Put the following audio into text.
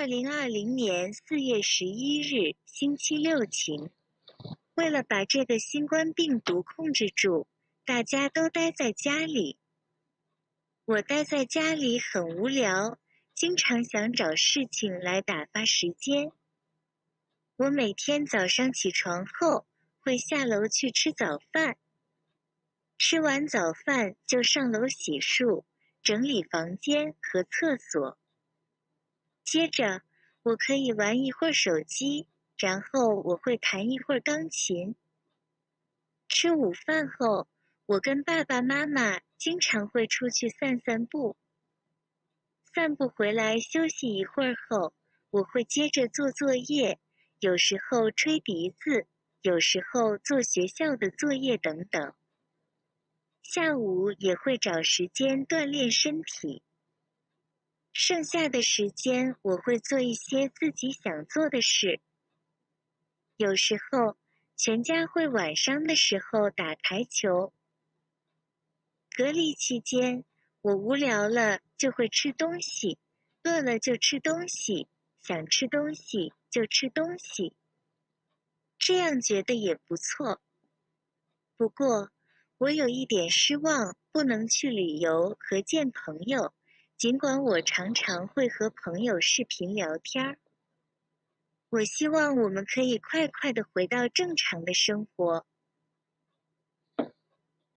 2020年4月11日，星期六晴。为了把这个新冠病毒控制住，大家都待在家里。我待在家里很无聊，经常想找事情来打发时间。我每天早上起床后，会下楼去吃早饭。吃完早饭就上楼洗漱，整理房间和厕所。接着，我可以玩一会儿手机，然后我会弹一会儿钢琴。吃午饭后，我跟爸爸妈妈经常会出去散散步。散步回来休息一会儿后，我会接着做作业，有时候吹笛子，有时候做学校的作业等等。下午也会找时间锻炼身体。剩下的时间我会做一些自己想做的事。有时候，全家会晚上的时候打台球。隔离期间，我无聊了就会吃东西，饿了就吃东西，想吃东西就吃东西。这样觉得也不错。不过，我有一点失望，不能去旅游和见朋友，尽管我常常会和朋友视频聊天。我希望我们可以快快地回到正常的生活。